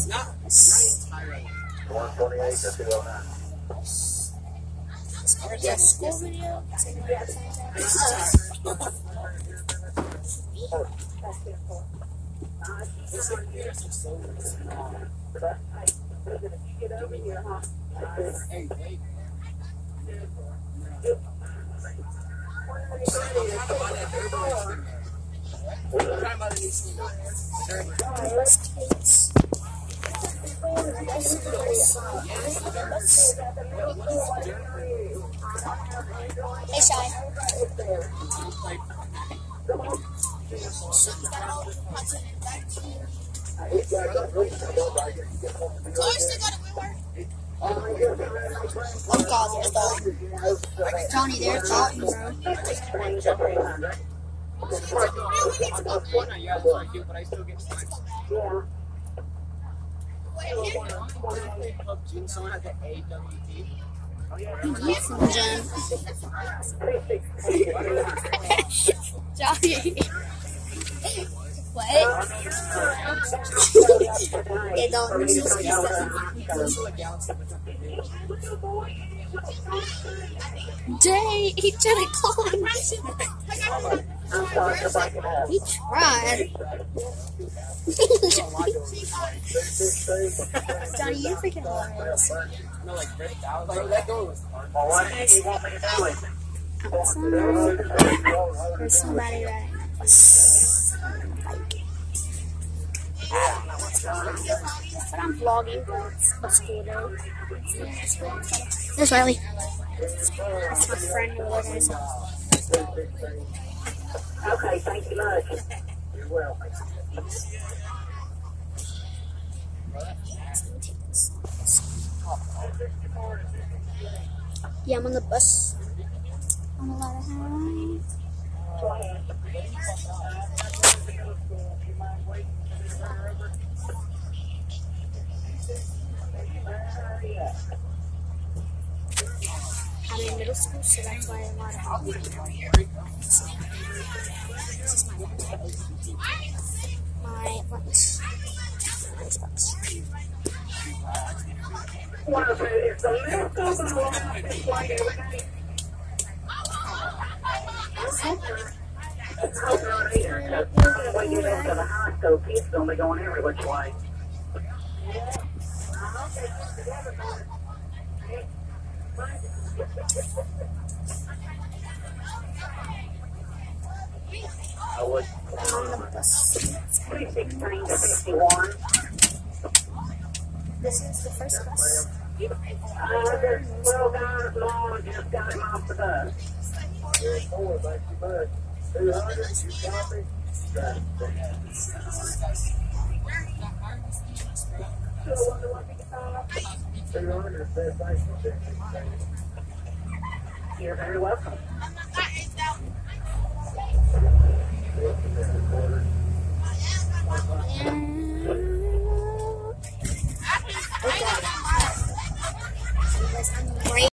Not entirely. 128 to 209. Yeah, school video. Hey, Shy. One call, there's Dalton. Johnny, there's Dalton, bro. But I still get sniped. Someone had the AWT. Listen, Jen. Johnny. What? Yeah, Dalton, this is Dang, he didn't call him. He tried. Johnny, you're freaking hilarious. No, like, that door was hard. There's somebody right. But I'm vlogging. What's cool though? There's Riley. That's my friend over there, guys. Okay, thank you much. You're welcome. Yeah, I'm on the bus. On a lot of high. I'm in middle school, so that's why a lot of high. This is my lunch. Lunchbox. If the lift goes along, it's like every day. Hope not here. When you get to the high school, kids gonna be going every which way. I would. I'm on the bus. 316 to 51. This is the first bus. Well, guys, Mom just got him off the bus. 200, you copy? 200, you're very welcome.